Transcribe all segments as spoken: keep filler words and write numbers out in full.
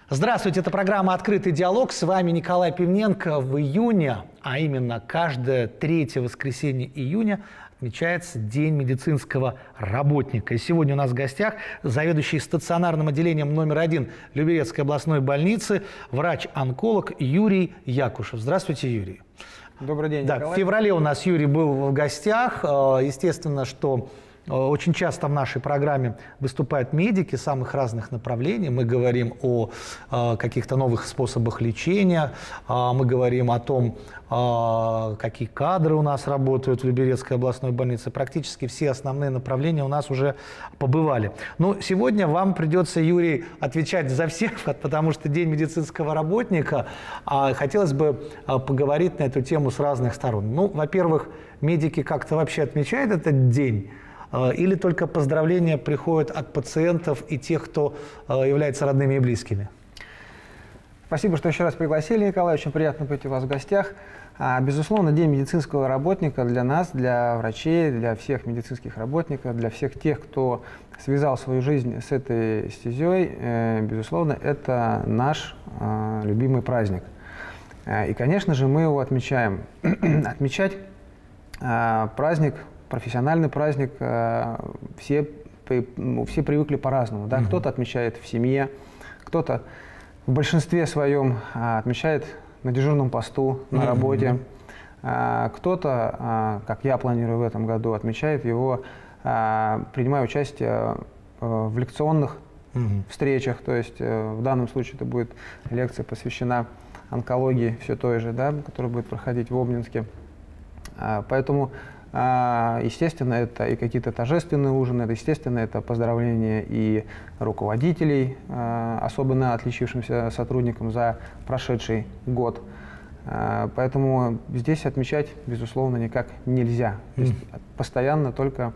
Здравствуйте, это программа «Открытый диалог». С вами Николай Пивненко. В июне, а именно каждое третье воскресенье июня, отмечается День медицинского работника. И сегодня у нас в гостях заведующий стационарным отделением номер один Люберецкой областной больницы, врач-онколог Юрий Якушев. Здравствуйте, Юрий. Добрый день, да, Николай. В феврале у нас Юрий был в гостях. Естественно, что очень часто в нашей программе выступают медики самых разных направлений. Мы говорим о э, каких-то новых способах лечения, э, мы говорим о том, э, какие кадры у нас работают в Люберецкой областной больнице. Практически все основные направления у нас уже побывали. Но сегодня вам придется, Юрий, отвечать за всех, потому что День медицинского работника. А хотелось бы поговорить на эту тему с разных сторон. Ну, во-первых, медики как-то вообще отмечают этот день? Или только поздравления приходят от пациентов и тех, кто является родными и близкими? Спасибо, что еще раз пригласили, Николай. Очень приятно быть у вас в гостях. Безусловно, День медицинского работника для нас, для врачей, для всех медицинских работников, для всех тех, кто связал свою жизнь с этой стезей, безусловно, это наш любимый праздник. И, конечно же, мы его отмечаем. Отмечать праздник, профессиональный праздник, все, все привыкли по-разному. Да? Mm-hmm. Кто-то отмечает в семье, кто-то в большинстве своем отмечает на дежурном посту, на mm-hmm. работе. Кто-то, как я планирую в этом году, отмечает его, принимая участие в лекционных mm-hmm. встречах. То есть в данном случае это будет лекция, посвящена онкологии, все той же, да, которая будет проходить в Обнинске. Поэтому естественно, это и какие-то торжественные ужины, это, естественно, это поздравления и руководителей, особенно отличившимся сотрудникам за прошедший год. Поэтому здесь отмечать, безусловно, никак нельзя. То есть постоянно только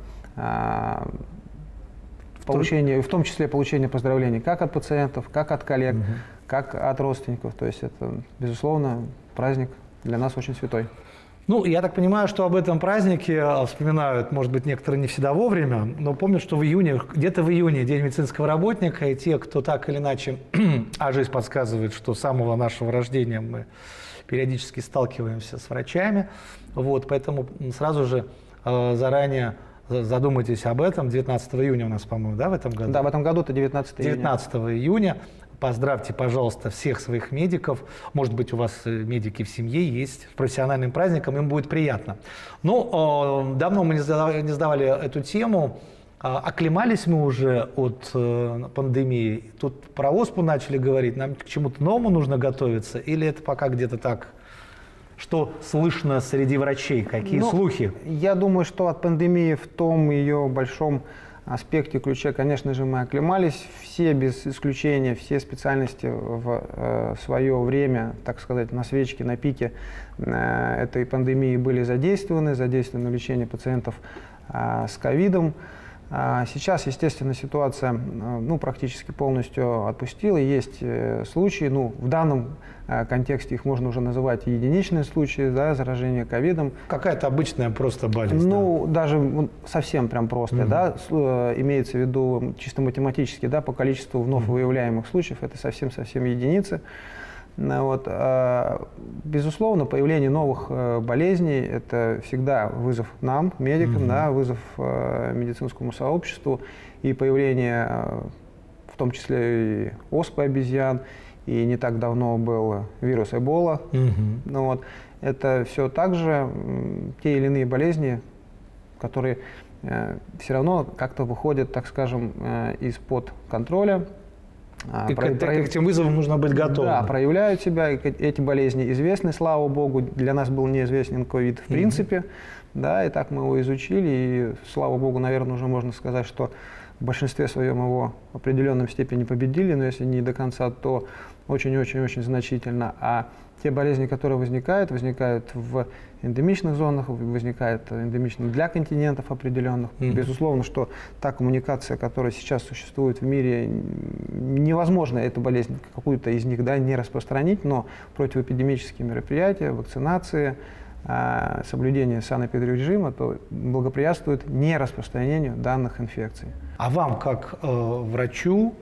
получение, в том числе получение поздравлений как от пациентов, как от коллег, угу. как от родственников. То есть это, безусловно, праздник для нас очень святой. Ну, я так понимаю, что об этом празднике вспоминают, может быть, некоторые не всегда вовремя, но помнят, что в июне, где-то в июне День медицинского работника, и те, кто так или иначе, а жизнь подсказывает, что с самого нашего рождения мы периодически сталкиваемся с врачами, вот, поэтому сразу же э, заранее задумайтесь об этом. девятнадцатого июня у нас, по-моему, да, в этом году? Да, в этом году это девятнадцатого июня. девятнадцатого июня. Поздравьте, пожалуйста, всех своих медиков. Может быть, у вас медики в семье есть. С профессиональным праздником им будет приятно. Ну, давно мы не задавали эту тему. Оклемались мы уже от пандемии. Тут про оспу начали говорить. Нам к чему-то новому нужно готовиться? Или это пока где-то так? Что слышно среди врачей? Какие ну, слухи? Я думаю, что от пандемии в том ее большом аспекте, ключе, конечно же, мы оклемались. Все, без исключения, все специальности в э, свое время, так сказать, на свечке, на пике э, этой пандемии были задействованы, задействованы в лечении пациентов э, с ковидом. А сейчас, естественно, ситуация э, ну, практически полностью отпустила. Есть э, случаи, ну, в данном э, контексте их можно уже называть единичные случаи, да, заражения ковидом. Какая-то обычная просто болезнь. Ну, да? даже ну, совсем прям просто, угу. да, с, э, имеется в виду чисто математически, да, по количеству вновь угу. выявляемых случаев, это совсем-совсем единицы. Вот. Безусловно, появление новых болезней – это всегда вызов нам, медикам, mm-hmm. да, вызов медицинскому сообществу, и появление, в том числе, и оспы обезьян, и не так давно был вирус Эбола. Mm-hmm. Ну, вот. Это все также те или иные болезни, которые все равно как-то выходят, так скажем, из-под контроля. И про, к, про... к этим вызовам нужно быть готовым. Да, проявляют себя. Эти болезни известны, слава богу. Для нас был неизвестен ковид в принципе. Mm-hmm. Да, и так мы его изучили. И, слава богу, наверное, уже можно сказать, что в большинстве своем его в определенной степени победили. Но если не до конца, то очень-очень-очень значительно. А те болезни, которые возникают, возникают в эндемичных зонах, возникают эндемично для континентов определенных. Mm-hmm. Безусловно, что та коммуникация, которая сейчас существует в мире, невозможно эту болезнь, какую-то из них, да, не распространить, но противоэпидемические мероприятия, вакцинации, соблюдение санэпидрежима, то благоприятствует нераспространению данных инфекций. А вам, как э, врачу,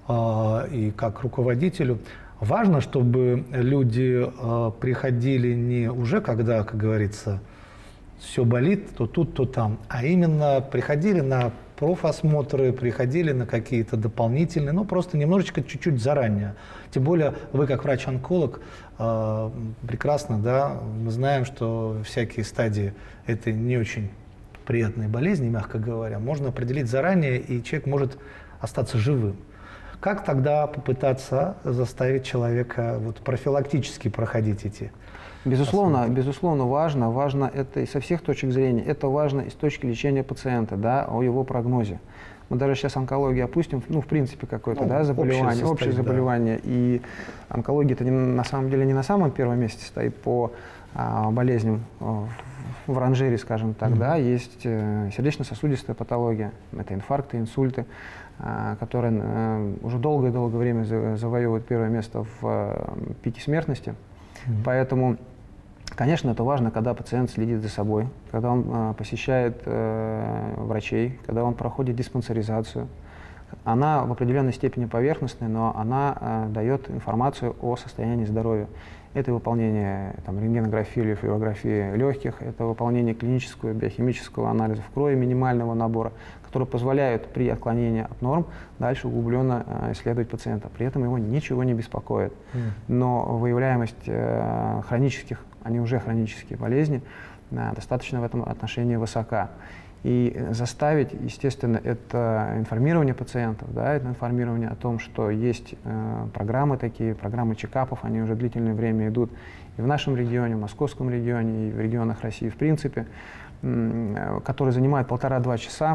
и как руководителю, важно, чтобы люди приходили не уже, когда, как говорится, все болит, то тут, то там, а именно приходили на профосмотры, приходили на какие-то дополнительные, ну просто немножечко, чуть-чуть заранее. Тем более вы, как врач-онколог, э, прекрасно, да, мы знаем, что всякие стадии этой не очень приятной болезни, мягко говоря, можно определить заранее, и человек может остаться живым. Как тогда попытаться заставить человека вот, профилактически проходить эти? Безусловно, безусловно, важно. Важно это и со всех точек зрения. Это важно и с точки лечения пациента, да, о его прогнозе. Мы даже сейчас онкологию опустим, ну, в принципе, какое-то, ну, да, заболевание, общее, общее заболевание. Да. И онкология это на самом деле не на самом первом месте стоит по а, болезням а, в ранжире, скажем так, mm-hmm. да. Есть э, сердечно-сосудистая патология, это инфаркты, инсульты, а, которые а, уже долгое-долгое время за, завоевывают первое место в а, пике смертности. Mm-hmm. Поэтому, конечно, это важно, когда пациент следит за собой, когда он э, посещает э, врачей, когда он проходит диспансеризацию. Она в определенной степени поверхностная, но она э, дает информацию о состоянии здоровья. Это выполнение там, рентгенографии или флюорографии легких, это выполнение клинического биохимического анализа в крови минимального набора, которые позволяют при отклонении от норм дальше углубленно э, исследовать пациента. При этом его ничего не беспокоит. Mm. Но выявляемость э, хронических, они уже хронические болезни, э, достаточно в этом отношении высока. И заставить, естественно, это информирование пациентов, да, это информирование о том, что есть э, программы такие, программы чекапов, они уже длительное время идут и в нашем регионе, в московском регионе, и в регионах России в принципе, э, которые занимают полтора-два часа.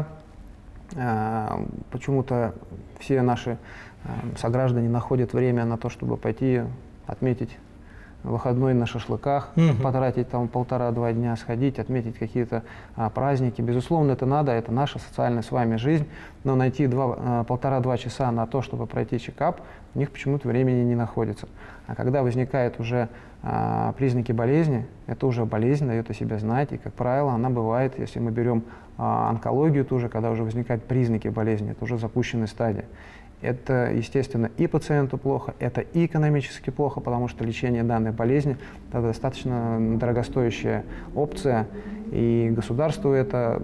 Э, почему-то все наши э, сограждане находят время на то, чтобы пойти отметить выходной на шашлыках, угу. потратить там полтора-два дня, сходить, отметить какие-то а, праздники. Безусловно, это надо, это наша социальная с вами жизнь, но найти полтора-два часа на то, чтобы пройти чекап, у них почему-то времени не находится. А когда возникают уже а, признаки болезни, это уже болезнь дает о себе знать, и, как правило, она бывает, если мы берем а, онкологию тоже, когда уже возникают признаки болезни, это уже запущенная стадия. Это, естественно, и пациенту плохо, это и экономически плохо, потому что лечение данной болезни – это достаточно дорогостоящая опция, и государству это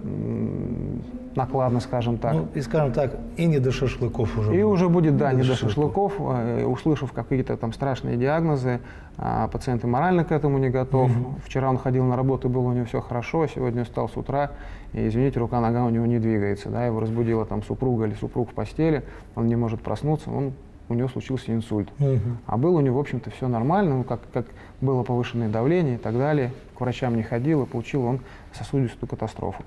накладно, скажем так. Ну, и, скажем так, и не до шашлыков уже. И будет. уже будет, да, не, не до шашлыков. шашлыков. Услышав какие-то там страшные диагнозы, пациент и морально к этому не готов. Угу. Вчера он ходил на работу, было у него все хорошо, сегодня встал с утра, и, извините, рука-нога у него не двигается. Да, его разбудила там супруга или супруг в постели, он не может проснуться, он, у него случился инсульт. Угу. А было у него, в общем-то, все нормально, ну, как, как было повышенное давление и так далее. К врачам не ходил, и получил он сосудистую катастрофу.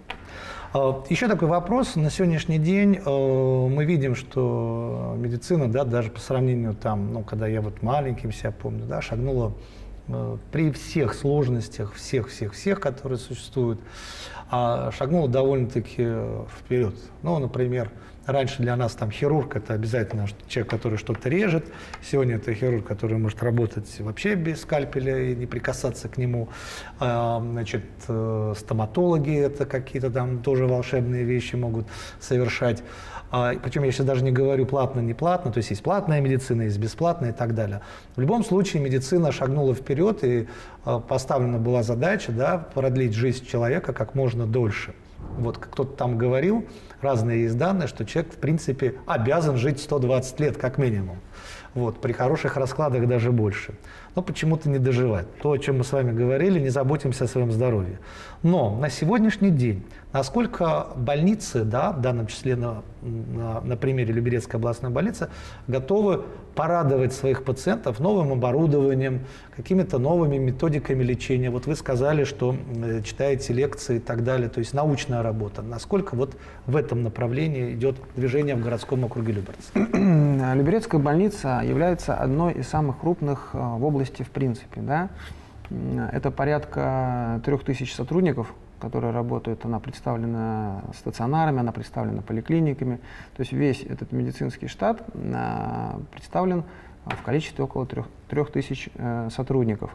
Еще такой вопрос. На сегодняшний день мы видим, что медицина, да, даже по сравнению, там, ну, когда я вот маленьким себя помню, да, шагнула при всех сложностях, всех-всех-всех, которые существуют, шагнула довольно-таки вперед. Ну, например, раньше для нас там хирург – это обязательно человек, который что-то режет. Сегодня это хирург, который может работать вообще без скальпеля и не прикасаться к нему. Значит, стоматологи – это какие-то там тоже волшебные вещи могут совершать. Причем я сейчас даже не говорю платно, не платно, то есть есть платная медицина, есть бесплатная и так далее. В любом случае медицина шагнула вперед, и поставлена была задача, да, продлить жизнь человека как можно дольше. Вот кто-то там говорил, разные есть данные, что человек, в принципе, обязан жить сто двадцать лет, как минимум. Вот, при хороших раскладах даже больше. Но почему-то не доживает. То, о чем мы с вами говорили, не заботимся о своем здоровье. Но на сегодняшний день, насколько больницы, да, в данном числе на, на, на примере Люберецкой областной больницы, готовы порадовать своих пациентов новым оборудованием, какими-то новыми методиками лечения. Вот вы сказали, что э, читаете лекции и так далее, то есть научная работа. Насколько вот в этом направлении идет движение в городском округе Люберцы? Люберецкая больница является одной из самых крупных в области в принципе. Да? Это порядка трех тысяч сотрудников, которые работают. Она представлена стационарами, она представлена поликлиниками. То есть весь этот медицинский штат представлен в количестве около трех тысяч сотрудников.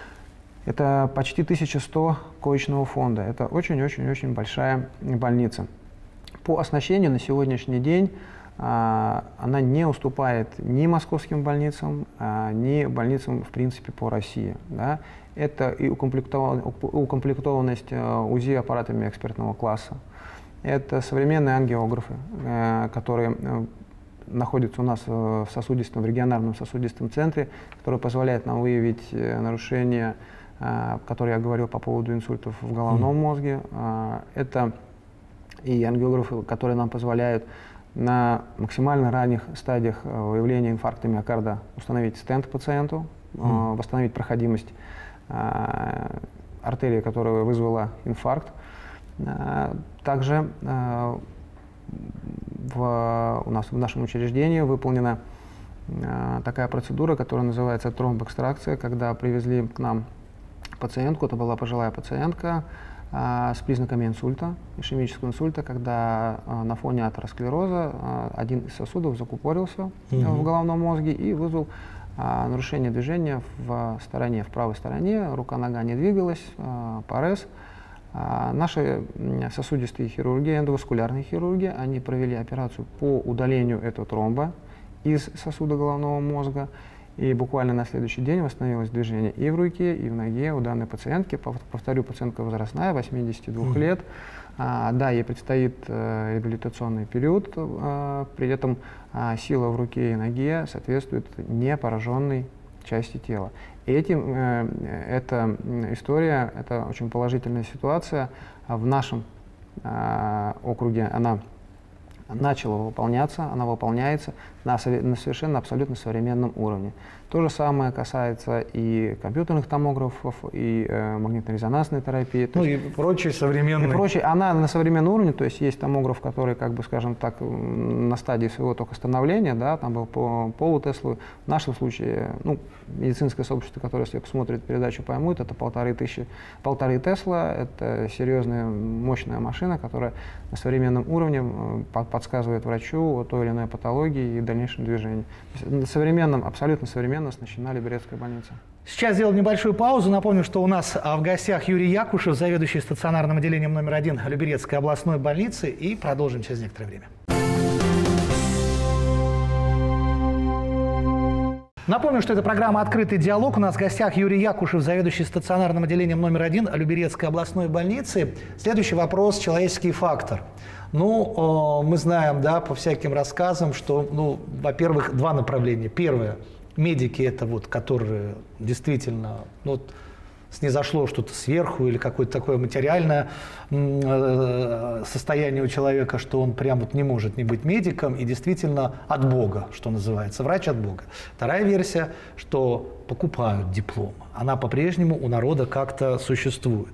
Это почти тысяча сто коечного фонда. Это очень-очень-очень большая больница. По оснащению на сегодняшний день она не уступает ни московским больницам, ни больницам, в принципе, по России. Да. Это и укомплектованность УЗИ аппаратами экспертного класса, это современные ангиографы, которые находятся у нас в сосудистом, в региональном сосудистом центре, которые позволяют нам выявить нарушения, которые я говорил по поводу инсультов в головном мозге. Это и ангиографы, которые нам позволяют на максимально ранних стадиях выявления инфаркта миокарда установить стенд пациенту, mm. восстановить проходимость артерии, которая вызвала инфаркт. Также в, у нас в нашем учреждении выполнена такая процедура, которая называется тромбэкстракция, когда привезли к нам пациентку, это была пожилая пациентка с признаками инсульта, ишемического инсульта, когда на фоне атеросклероза один из сосудов закупорился mm-hmm. в головном мозге и вызвал нарушение движения в стороне, в правой стороне, рука-нога не двигалась, парез. Наши сосудистые хирурги, эндоваскулярные хирурги, они провели операцию по удалению этого тромба из сосуда головного мозга, и буквально на следующий день восстановилось движение и в руке, и в ноге у данной пациентки. Повторю, пациентка возрастная, восьмидесяти двух mm-hmm. лет. А, да, ей предстоит а, реабилитационный период, а, при этом а, сила в руке и ноге соответствует не пораженной части тела. Этим, э, эта история, это очень положительная ситуация. В нашем э, округе она начала выполняться, она выполняется на, на совершенно абсолютно современном уровне. То же самое касается и компьютерных томографов, и э, магнитно-резонансной терапии. Ну и прочие современные. И прочие. Она на современном уровне, то есть есть томограф, который, как бы, скажем так, на стадии своего только становления, да, там был по полу Теслы. В нашем случае, ну, медицинское сообщество, которое, если посмотрит передачу, поймут, это полторы тысячи, полторы Тесла, это серьезная, мощная машина, которая на современном уровне подсказывает врачу о той или иной патологии и дальнейшем движении. На современном, абсолютно современном оснащена Люберецкая больница. Сейчас сделаем небольшую паузу. Напомню, что у нас в гостях Юрий Якушев, заведующий стационарным отделением номер один Люберецкой областной больницы, и продолжим через некоторое время. Напомню, что это программа «Открытый диалог». У нас в гостях Юрий Якушев, заведующий стационарным отделением номер один Люберецкой областной больницы. Следующий вопрос – человеческий фактор. Ну, мы знаем, да, по всяким рассказам, что, ну, во-первых, два направления. Первое – медики, это вот, которые действительно, ну, вот, снизошло что-то сверху или какое-то такое материальное состояние у человека, что он прям вот не может не быть медиком, и действительно от Бога, что называется, врач от Бога. Вторая версия, что покупают диплом. Она по-прежнему у народа как-то существует.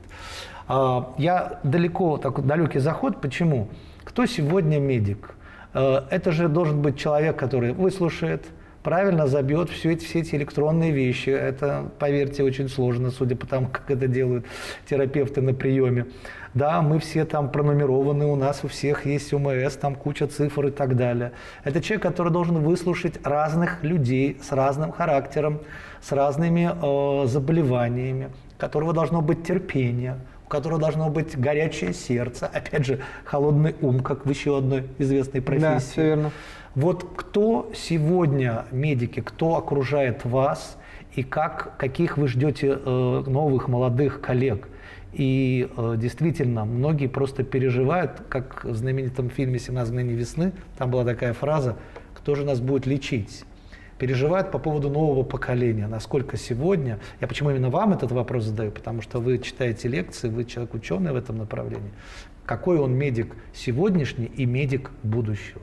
Я далеко, такой далекий заход. Почему? Кто сегодня медик? Это же должен быть человек, который выслушает, правильно забьет все эти, все эти электронные вещи. Это, поверьте, очень сложно, судя по тому, как это делают терапевты на приеме. Да, мы все там пронумерованы, у нас у всех есть УМС, там куча цифр и так далее. Это человек, который должен выслушать разных людей с разным характером, с разными э, заболеваниями, у которого должно быть терпение, у которого должно быть горячее сердце, опять же, холодный ум, как в еще одной известной профессии. Да, все верно. Вот кто сегодня медики, кто окружает вас, и как, каких вы ждете э, новых молодых коллег? И э, действительно, многие просто переживают, как в знаменитом фильме «семнадцать мгновений весны», там была такая фраза: «Кто же нас будет лечить?» Переживают по поводу нового поколения, насколько сегодня, я почему именно вам этот вопрос задаю, потому что вы читаете лекции, вы человек ученый в этом направлении, какой он медик сегодняшний и медик будущего?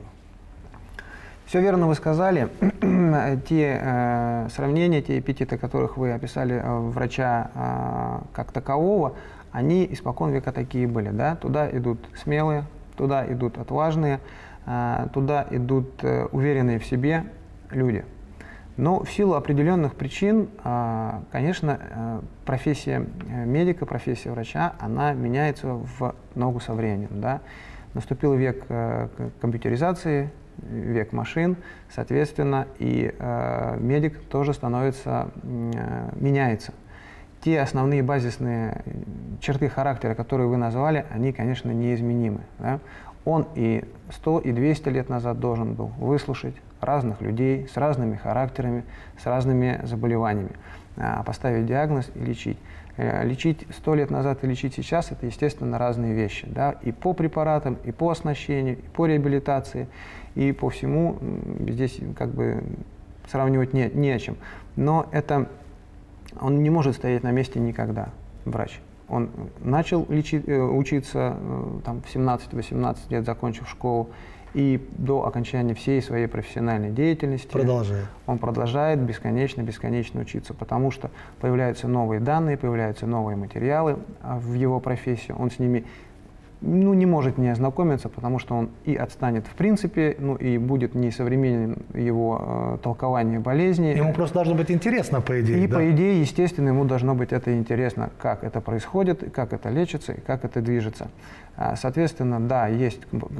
Все верно вы сказали. Те э, сравнения, те эпитеты, которых вы описали э, врача э, как такового, они испокон века такие были. Да? Туда идут смелые, туда идут отважные, э, туда идут э, уверенные в себе люди. Но в силу определенных причин, конечно, профессия медика, профессия врача, она меняется в ногу со временем. Да? Наступил век компьютеризации, век машин, соответственно, и медик тоже становится, меняется. Те основные базисные черты характера, которые вы назвали, они, конечно, неизменимы. Да? Он и сто, и двести лет назад должен был выслушать разных людей с разными характерами, с разными заболеваниями, поставить диагноз и лечить. Лечить сто лет назад и лечить сейчас – это, естественно, разные вещи. Да? И по препаратам, и по оснащению, и по реабилитации, и по всему здесь как бы сравнивать не, не о чем. Но это, он не может стоять на месте никогда, врач. Он начал лечить, учиться там, в семнадцать-восемнадцать лет, закончив школу, и до окончания всей своей профессиональной деятельности продолжает. Он продолжает бесконечно, бесконечно учиться, потому что появляются новые данные, появляются новые материалы в его профессии, он с ними ну, не может не ознакомиться, потому что он и отстанет в принципе, ну и будет несовременен его э, толкование болезни. Ему просто должно быть интересно, по идее. И да? по идее, естественно, ему должно быть это интересно, как это происходит, как это лечится и как это движется. Соответственно, да, есть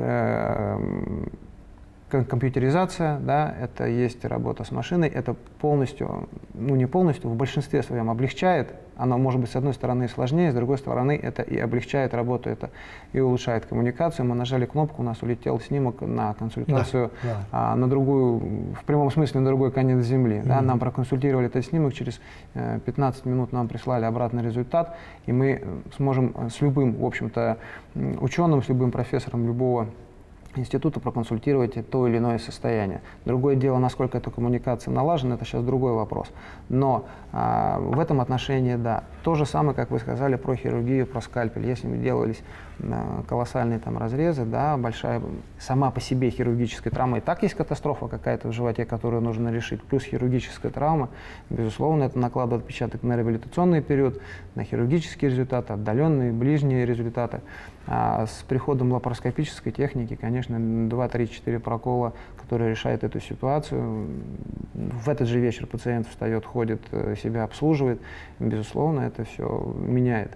э, компьютеризация, да, это есть работа с машиной, это полностью, ну не полностью, в большинстве своем облегчает. Оно может быть с одной стороны сложнее, с другой стороны это и облегчает работу, это и улучшает коммуникацию. Мы нажали кнопку, у нас улетел снимок на консультацию, да, да. А, на другую, в прямом смысле на другой конец земли. Mm-hmm. Да, нам проконсультировали этот снимок, через э, пятнадцать минут нам прислали обратный результат, и мы сможем с любым, в общем-то, ученым, с любым профессором любого института проконсультировать то или иное состояние. Другое дело, насколько эта коммуникация налажена, это сейчас другой вопрос. Но а, в этом отношении, да, то же самое, как вы сказали про хирургию, про скальпель. Если бы делались а, колоссальные там разрезы, да, большая сама по себе хирургическая травма, и так есть катастрофа какая-то в животе, которую нужно решить, плюс хирургическая травма, безусловно, это накладывает отпечаток на реабилитационный период, на хирургические результаты, отдаленные, ближние результаты. А с приходом лапароскопической техники, конечно, два, три, четыре прокола, которые решают эту ситуацию. В этот же вечер пациент встает, ходит, себя обслуживает. Безусловно, это все меняет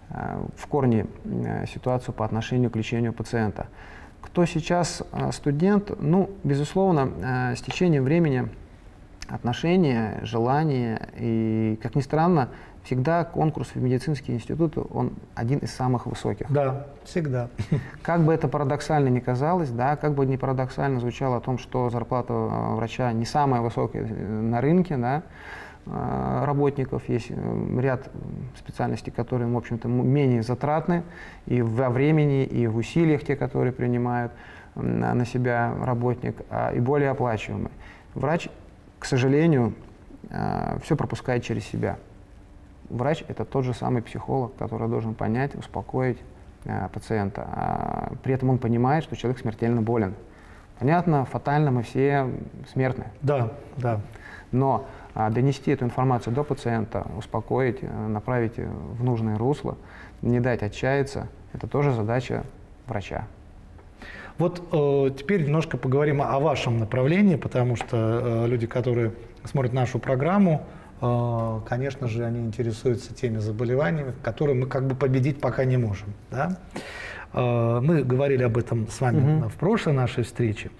в корне ситуацию по отношению к лечению пациента. Кто сейчас студент? Ну, безусловно, с течением времени отношения, желания и, как ни странно, всегда конкурс в медицинский институт, он один из самых высоких. Да, всегда. Как бы это парадоксально ни казалось, да, как бы не парадоксально звучало о том, что зарплата врача не самая высокая на рынке, да, работников, есть ряд специальностей, которые, в общем-то, менее затратны и во времени, и в усилиях, те, которые принимают на себя работник, и более оплачиваемые. Врач, к сожалению, все пропускает через себя. Врач – это тот же самый психолог, который должен понять, успокоить э, пациента. А при этом он понимает, что человек смертельно болен. Понятно, фатально, мы все смертны. Да, да. Но а, донести эту информацию до пациента, успокоить, направить в нужное русло, не дать отчаяться – это тоже задача врача. Вот э, теперь немножко поговорим о вашем направлении, потому что э, люди, которые смотрят нашу программу, конечно же, они интересуются теми заболеваниями, которые мы как бы победить пока не можем. Да? Мы говорили об этом с вами mm-hmm. в прошлой нашей встрече,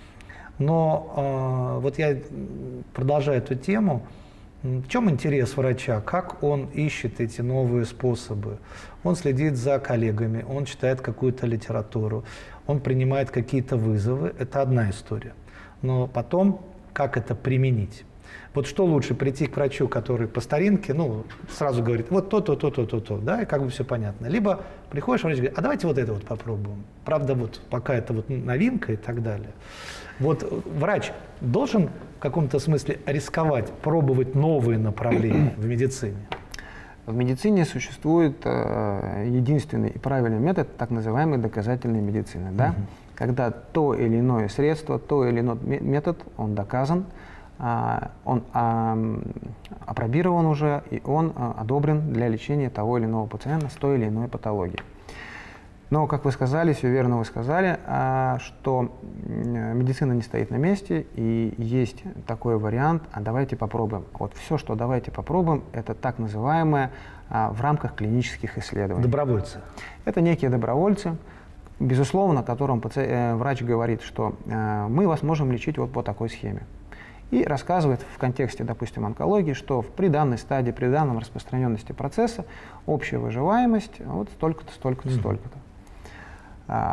но вот я продолжаю эту тему. В чем интерес врача? Как он ищет эти новые способы? Он следит за коллегами, он читает какую-то литературу, он принимает какие-то вызовы. Это одна история. Но потом, как это применить? Вот что лучше, прийти к врачу, который по старинке, ну, сразу говорит, вот то-то, то-то, то-то, да, и как бы все понятно. Либо приходишь, врач говорит, а давайте вот это вот попробуем. Правда, вот пока это вот новинка и так далее. Вот врач должен в каком-то смысле рисковать, пробовать новые направления в медицине? В медицине существует э, единственный и правильный метод, так называемой доказательной медицины, да? Угу. Когда то или иное средство, то или иной метод, он доказан, он апробирован уже, и он одобрен для лечения того или иного пациента с той или иной патологией. Но, как вы сказали, все верно вы сказали, что медицина не стоит на месте, и есть такой вариант, а давайте попробуем. Вот все, что давайте попробуем, это так называемое в рамках клинических исследований. Добровольцы. Это некие добровольцы, безусловно, которым врач говорит, что мы вас можем лечить вот по такой схеме. И рассказывает в контексте, допустим, онкологии, что при данной стадии, при данном распространенности процесса общая выживаемость вот столько-то, столько-то, mm-hmm. столько-то. А,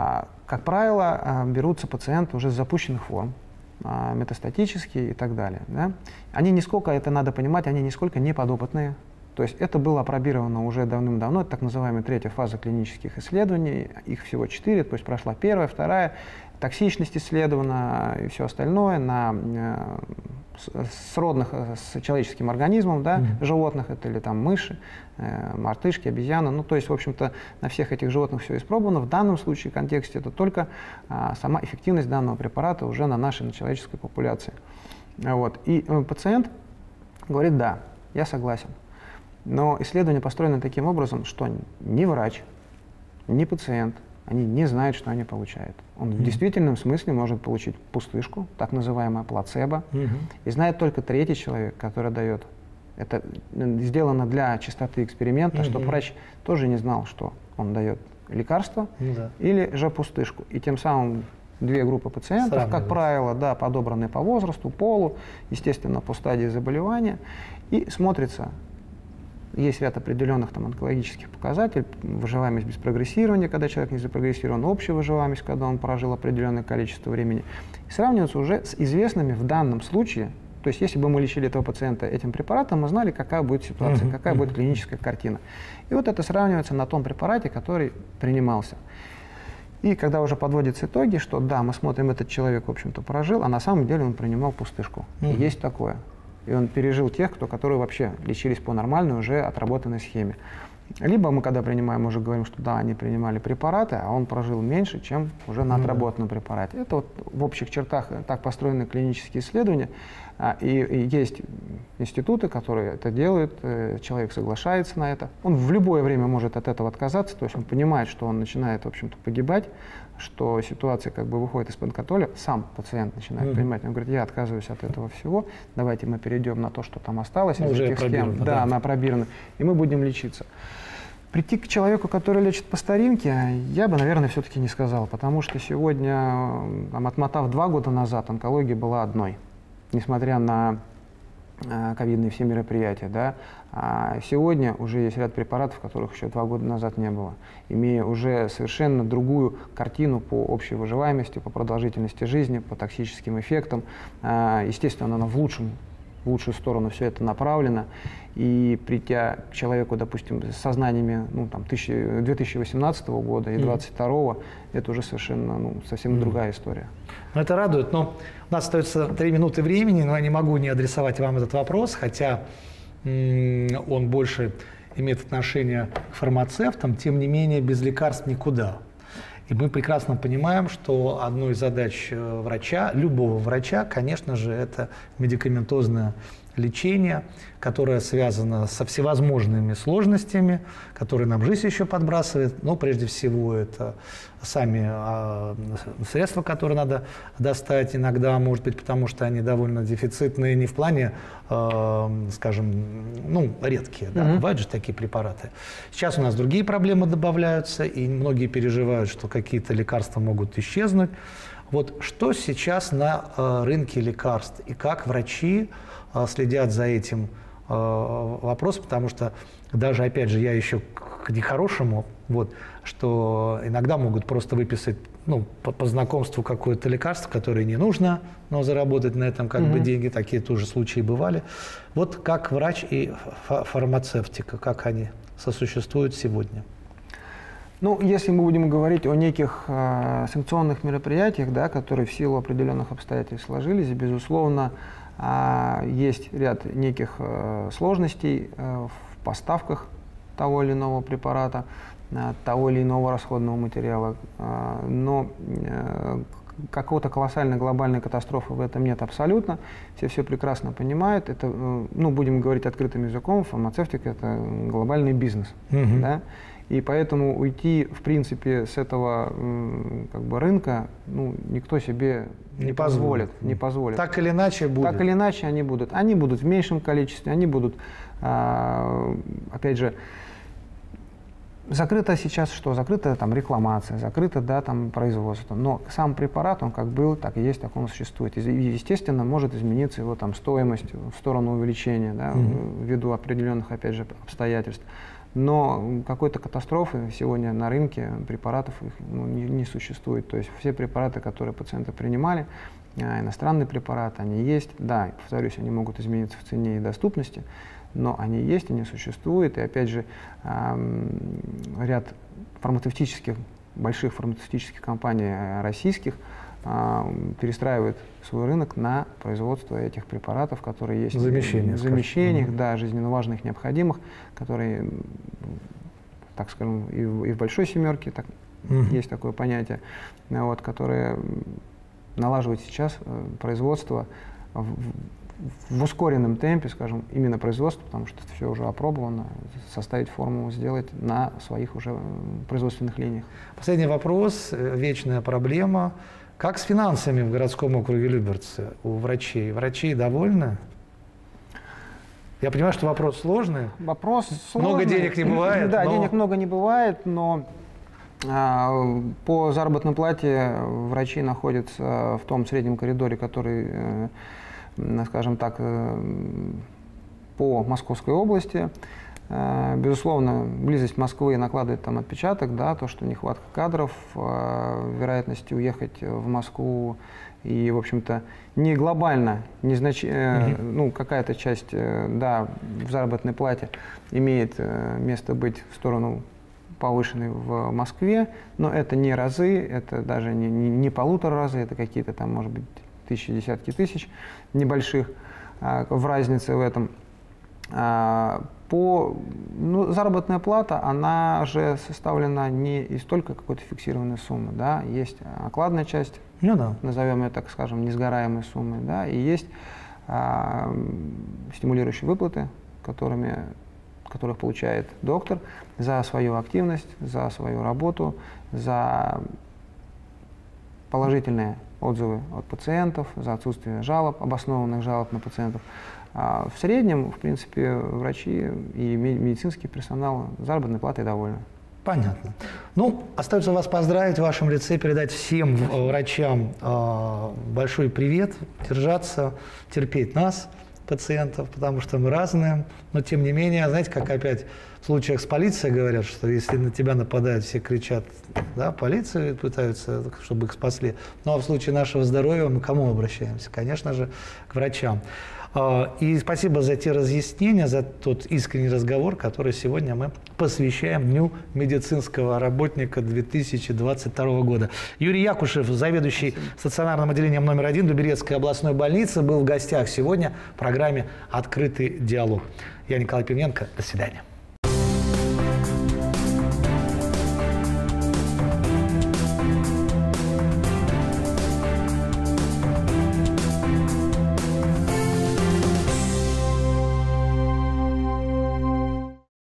как правило, берутся пациенты уже с запущенных форм, метастатические и так далее. Да? Они нисколько, это надо понимать, они нисколько не подопытные. То есть это было опробировано уже давным-давно, это так называемая третья фаза клинических исследований, их всего четыре, то есть прошла первая, вторая, токсичность исследована и все остальное на э, сродных с человеческим организмом, да, mm-hmm. животных, это или там мыши, э, мартышки, обезьяны, ну то есть, в общем-то, на всех этих животных все испробовано. В данном случае, в контексте, это только э, сама эффективность данного препарата уже на нашей, на человеческой популяции. Вот. И э, пациент говорит, да, я согласен. Но исследование построено таким образом, что ни врач, ни пациент, они не знают, что они получают. Он mm-hmm. в действительном смысле может получить пустышку, так называемое плацебо, mm-hmm. и знает только третий человек, который дает. Это сделано для чистоты эксперимента, mm-hmm. чтобы врач тоже не знал, что он дает лекарство mm-hmm. или же пустышку. И тем самым две группы пациентов, как правило, да, подобранные по возрасту, полу, естественно, по стадии заболевания, и смотрится. Есть ряд определенных там, онкологических показателей, выживаемость без прогрессирования, когда человек не запрогрессирован, общая выживаемость, когда он прожил определенное количество времени, и сравниваются уже с известными в данном случае, то есть если бы мы лечили этого пациента этим препаратом, мы знали, какая будет ситуация, uh-huh. какая uh-huh. будет клиническая картина. И вот это сравнивается на том препарате, который принимался. И когда уже подводятся итоги, что да, мы смотрим, этот человек, в общем-то, прожил, а на самом деле он принимал пустышку. Uh-huh. И есть такое. И он пережил тех, кто, которые вообще лечились по нормальной, уже отработанной схеме. Либо мы, когда принимаем, уже говорим, что да, они принимали препараты, а он прожил меньше, чем уже на отработанном препарате. Это вот в общих чертах так построены клинические исследования. И, и есть институты, которые это делают, человек соглашается на это. Он в любое время может от этого отказаться, то есть он понимает, что он начинает, в общем-то, погибать, что ситуация как бы выходит из-под контроля, сам пациент начинает mm-hmm. понимать, он говорит, я отказываюсь от этого всего, давайте мы перейдем на то, что там осталось, ну, из уже этих схем, да, да. на пробировано, и мы будем лечиться. Прийти к человеку, который лечит по старинке, я бы, наверное, все-таки не сказал, потому что сегодня, там, отмотав два года назад, онкология была одной, несмотря на ковидные все мероприятия, да, а сегодня уже есть ряд препаратов, которых еще два года назад не было, имея уже совершенно другую картину по общей выживаемости, по продолжительности жизни, по токсическим эффектам. Естественно, она в лучшем, в лучшую сторону все это направлено. И придя к человеку, допустим, с сознаниями ну, там, две тысячи восемнадцатого года и две тысячи двадцать второго, mm. это уже совершенно ну, совсем mm. другая история. Ну, это радует, но у нас остается три минуты времени, но я не могу не адресовать вам этот вопрос, хотя м- он больше имеет отношение к фармацевтам, тем не менее без лекарств никуда. И мы прекрасно понимаем, что одной из задач врача, любого врача, конечно же, это медикаментозное лечение, которое связано со всевозможными сложностями, которые нам жизнь еще подбрасывает. Но прежде всего это сами э, средства, которые надо достать иногда, может быть, потому что они довольно дефицитные, не в плане, э, скажем, ну, редкие. Да? Mm-hmm. Бывают же такие препараты. Сейчас у нас другие проблемы добавляются, и многие переживают, что какие-то лекарства могут исчезнуть. Вот что сейчас на э, рынке лекарств и как врачи э, следят за этим э, вопросом, потому что даже, опять же, я еще к нехорошему, вот, что иногда могут просто выписать ну, по, по знакомству какое-то лекарство, которое не нужно, но заработать на этом как mm-hmm. бы деньги, такие тоже случаи бывали. Вот как врач и фармацевтика, как они сосуществуют сегодня? Ну, если мы будем говорить о неких э, санкционных мероприятиях, да, которые в силу определенных обстоятельств сложились, безусловно, э, есть ряд неких э, сложностей э, в поставках того или иного препарата, э, того или иного расходного материала, э, но э, какой-то колоссальной глобальной катастрофы в этом нет абсолютно. Все все прекрасно понимают. Это, э, ну, будем говорить открытым языком, фармацевтика – это глобальный бизнес. Mm-hmm. Да? И поэтому уйти, в принципе, с этого как бы, рынка ну, никто себе не, не позволит, позволит, не позволит. Так или иначе будет. Так или иначе они будут. Они будут в меньшем количестве, они будут, а, опять же, закрыто сейчас что? Закрыта там рекламация, закрыто да, там, производство. Но сам препарат, он как был, так и есть, так он существует. И, естественно, может измениться его там, стоимость в сторону увеличения, да, mm-hmm. ввиду определенных, опять же, обстоятельств. но какой-то катастрофы сегодня на рынке препаратов их, ну, не, не существует. То есть все препараты, которые пациенты принимали, иностранные препараты, они есть. Да, повторюсь, они могут измениться в цене и доступности, но они есть, они существуют. И опять же, ряд фармацевтических, больших фармацевтических компаний российских перестраивают свой рынок на производство этих препаратов, которые есть замещениях, в замещениях, mm-hmm. да, жизненно важных, необходимых, которые, так скажем, и в, и в большой семерке так, mm-hmm. есть такое понятие, вот, которые налаживают сейчас производство в, в ускоренном темпе, скажем, именно производство, потому что это все уже опробовано, составить формулу сделать на своих уже производственных линиях. Последний вопрос, вечная проблема. Как с финансами в городском округе Люберцы у врачей? Врачи довольны? Я понимаю, что вопрос сложный. Вопрос сложный. Много денег не бывает. Да, но... денег много не бывает, но а, по заработной плате врачи находятся в том среднем коридоре, который, э, скажем так, э, по Московской области. Безусловно, близость Москвы накладывает там отпечаток, да, то, что нехватка кадров, вероятности уехать в Москву и, в общем-то, не глобально, не знач... mm-hmm. ну, какая-то часть, да, в заработной плате имеет место быть в сторону повышенной в Москве, но это не разы, это даже не, не, не полутора разы, это какие-то там, может быть, тысячи, десятки тысяч небольших в разнице в этом. По, ну, заработная плата, она же составлена не из только какой-то фиксированной суммы, да, есть окладная часть, ну, да. назовем ее, так скажем, несгораемой суммой, да, и есть а, стимулирующие выплаты, которыми, которых получает доктор за свою активность, за свою работу, за положительные отзывы от пациентов, за отсутствие жалоб, обоснованных жалоб на пациентов. А в среднем, в принципе, врачи и медицинский персонал заработной платой довольны. Понятно. Ну, остается вас поздравить в вашем лице, передать всем врачам э, большой привет, держаться, терпеть нас, пациентов, потому что мы разные. Но, тем не менее, знаете, как опять в случаях с полицией говорят, что если на тебя нападают, все кричат, да, полиции пытаются, чтобы их спасли. Ну, а в случае нашего здоровья мы к кому обращаемся? Конечно же, к врачам. И спасибо за те разъяснения, за тот искренний разговор, который сегодня мы посвящаем Дню медицинского работника две тысячи двадцать второго года. Юрий Якушев, заведующий стационарным отделением номер один Люберецкой областной больницы, был в гостях сегодня в программе «Открытый диалог». Я Николай Пивненко. До свидания.